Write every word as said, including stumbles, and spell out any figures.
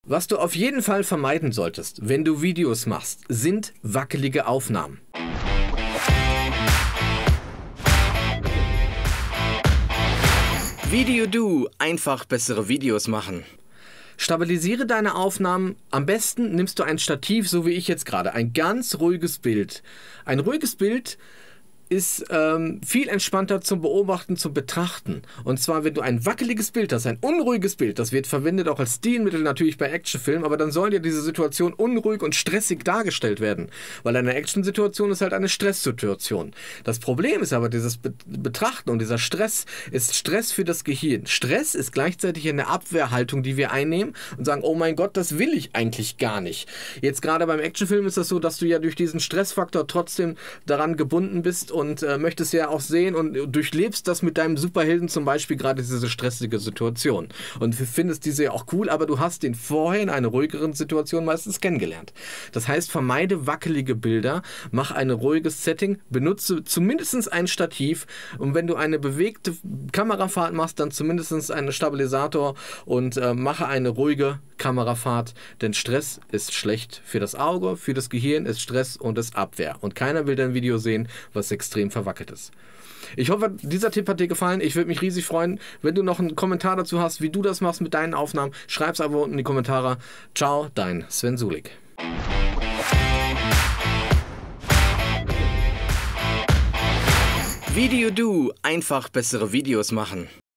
Was du auf jeden Fall vermeiden solltest, wenn du Videos machst, sind wackelige Aufnahmen. Video-Do, einfach bessere Videos machen. Stabilisiere deine Aufnahmen. Am besten nimmst du ein Stativ, so wie ich jetzt gerade. Ein ganz ruhiges Bild. Ein ruhiges Bild ist ähm, viel entspannter zum Beobachten, zum Betrachten. Und zwar, wenn du ein wackeliges Bild hast, ein unruhiges Bild, das wird verwendet auch als Stilmittel natürlich bei Actionfilmen, aber dann soll dir diese Situation unruhig und stressig dargestellt werden. Weil eine Actionsituation ist halt eine Stresssituation. Das Problem ist aber, dieses Be- Betrachten und dieser Stress ist Stress für das Gehirn. Stress ist gleichzeitig eine Abwehrhaltung, die wir einnehmen und sagen, oh mein Gott, das will ich eigentlich gar nicht. Jetzt gerade beim Actionfilm ist das so, dass du ja durch diesen Stressfaktor trotzdem daran gebunden bist und äh, möchtest ja auch sehen und durchlebst das mit deinem Superhelden zum Beispiel gerade diese stressige Situation und findest diese ja auch cool, aber du hast den vorher in einer ruhigeren Situation meistens kennengelernt. Das heißt, vermeide wackelige Bilder, mach ein ruhiges Setting, benutze zumindest ein Stativ und wenn du eine bewegte Kamerafahrt machst, dann zumindest einen Stabilisator und äh, mache eine ruhige Kamerafahrt, denn Stress ist schlecht für das Auge, für das Gehirn ist Stress und ist Abwehr. Und keiner will dein Video sehen, was extrem verwackelt ist. Ich hoffe, dieser Tipp hat dir gefallen. Ich würde mich riesig freuen, wenn du noch einen Kommentar dazu hast, wie du das machst mit deinen Aufnahmen. Schreib es einfach unten in die Kommentare. Ciao, dein Sven Sulik. Video-Do, einfach bessere Videos machen.